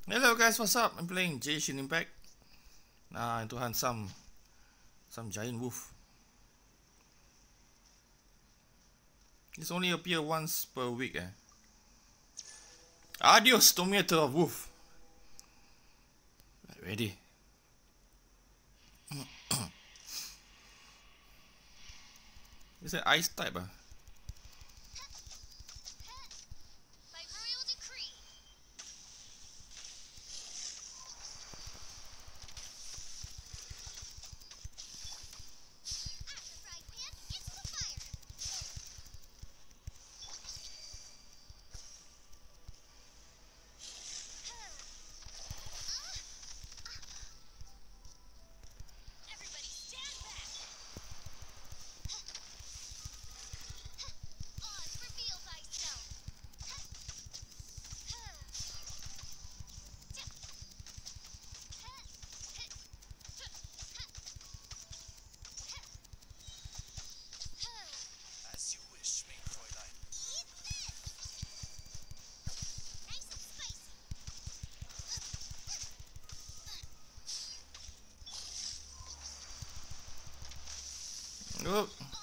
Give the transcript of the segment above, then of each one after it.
Hello guys, what's up? I'm playing Jaeger Impact. Nah, to hunt some giant wolf. This only appear once per week. Adios, tomato of wolf. Ready. It's an ice type. Oh.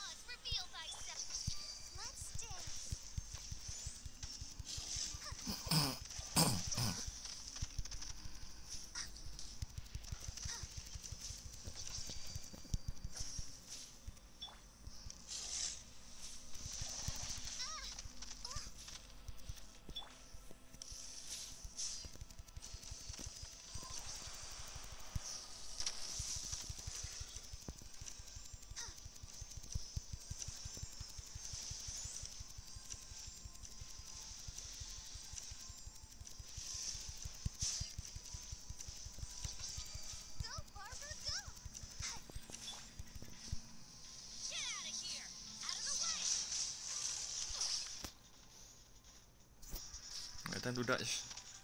Time to dodge.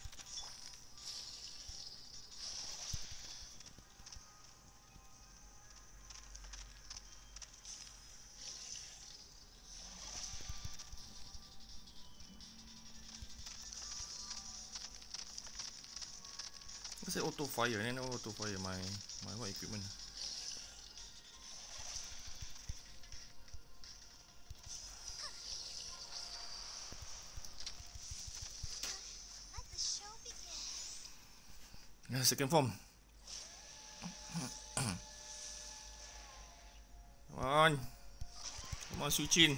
What's that auto fire? I know auto fire my what equipment. Second form. Come on, switch in.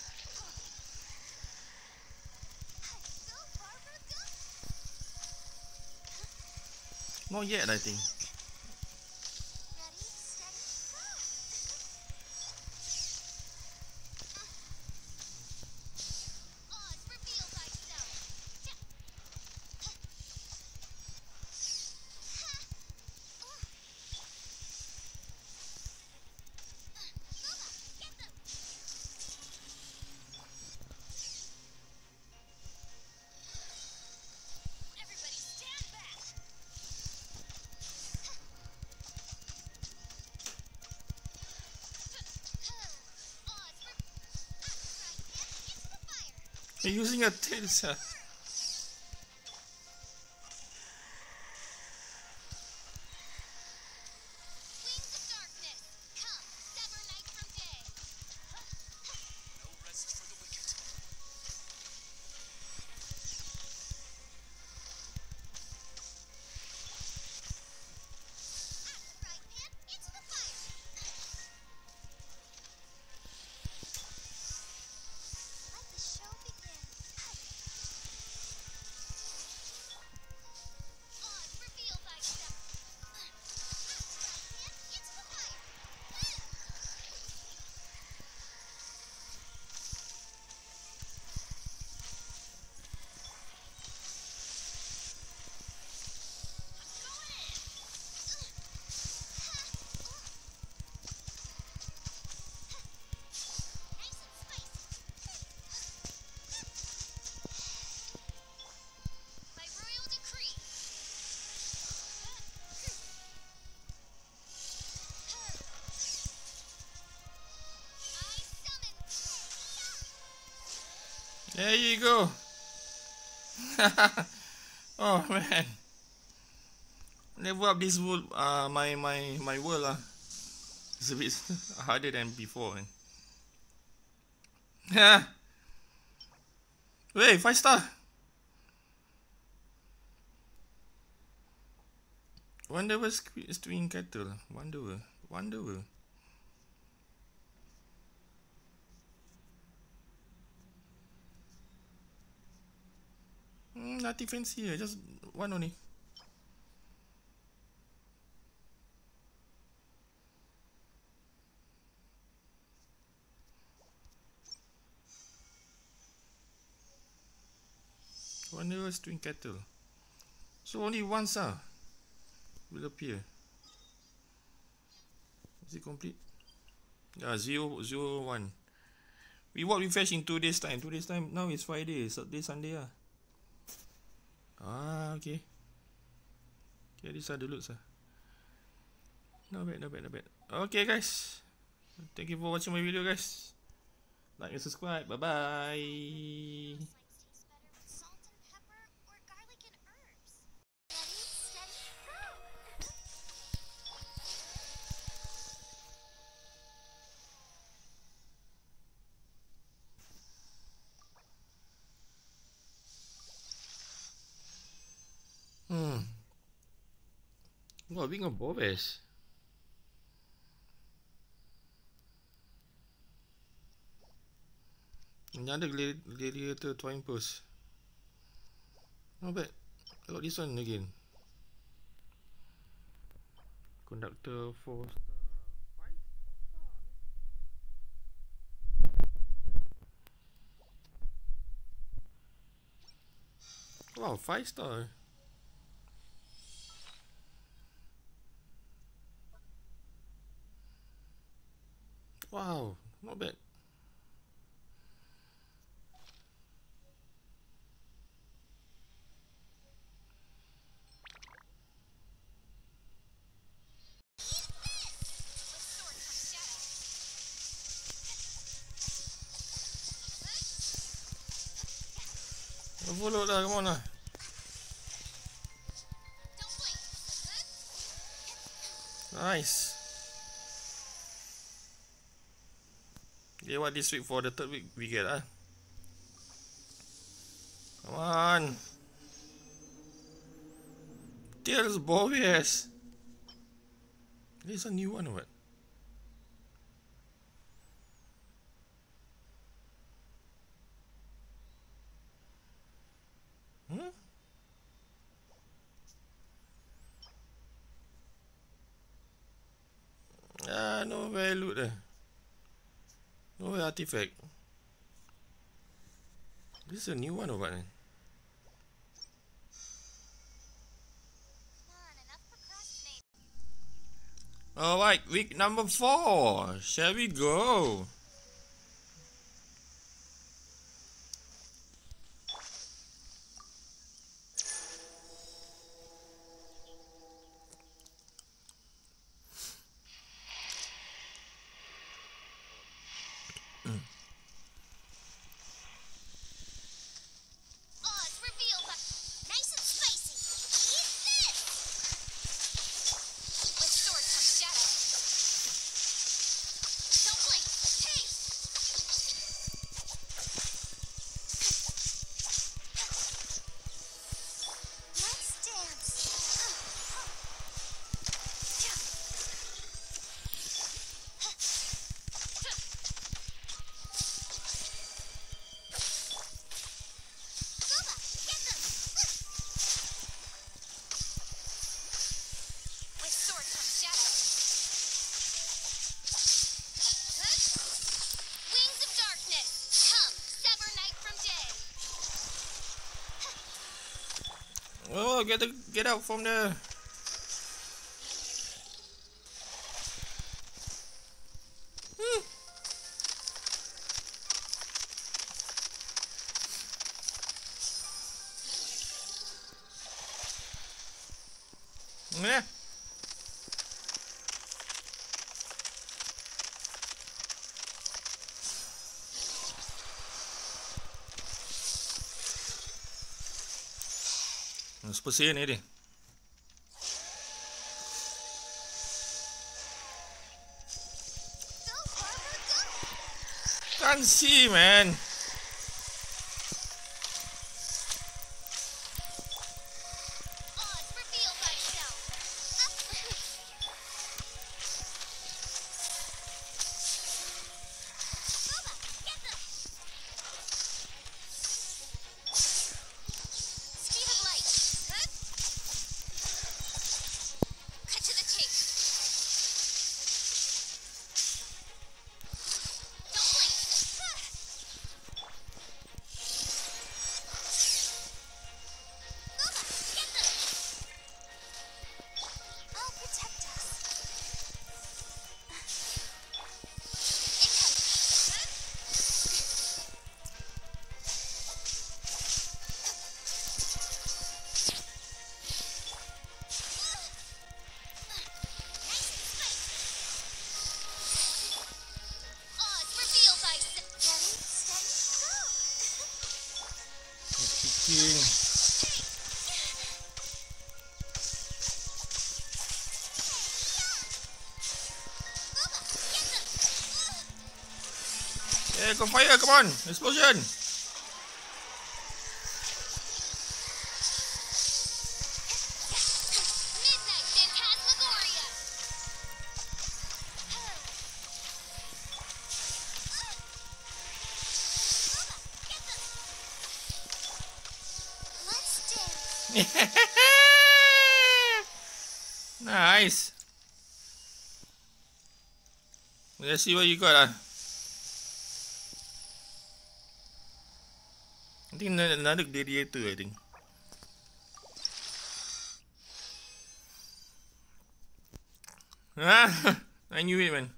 Not yet, I think. You're using a tail, sir. There you go. Oh man. Level up this world, my world lah. It's a bit harder than before, man. Yeah. Wait, 5 star. Wondrous twin cattle. Wonder. Nothing fancy here, just one only. Wondrous twin cattle. So only once will appear. Is it complete? Yeah, 0, 0, 1. We what refresh in 2 days time. 2 days time. Now it's Friday, Saturday, Sunday lah. Okay. Okay, these are the loots Not bad. Okay, guys. Thank you for watching my video, guys. Like and subscribe. Bye bye. Wah, being a bobes. Another gladiator twine post. Not bad. I got this one again. Conductor 4 star. 5 star. Wow, 5 star. Wow, not bad. Follow lah, come on lah. Nice. Okay, what this week for the 3rd week we get Come on. There's Bovies. There's a new one or what? No way loot No way artifact. This is a new one or what? Alright, week number 4. Shall we go? Oh, get out from there. Yeah. Let's proceed, Eddie. can't see, man. Yeah, go fire, come on, explosion. Nice. Let's see what you got. I think another gladiator, I think. I knew it, man.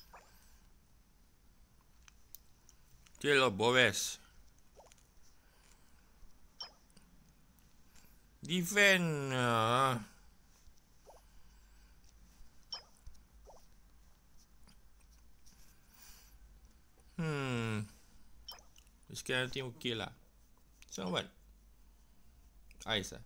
Tale of Boris. Defend. This kind of thing okay lah. So what? Ice.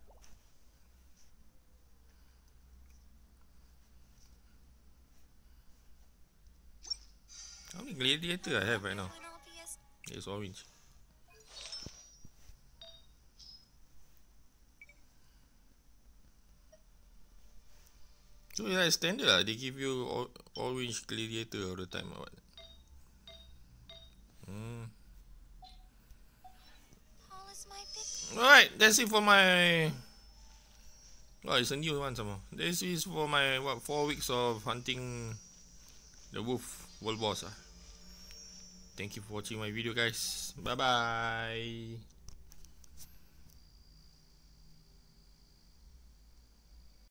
How many gladiator I have right now? It's orange. So it's like standard lah. They give you orange gladiator all the time or what? Alright, that's it for my... Oh, it's a new one some more. This is for my, 4 weeks of hunting the world boss. Thank you for watching my video, guys. Bye bye.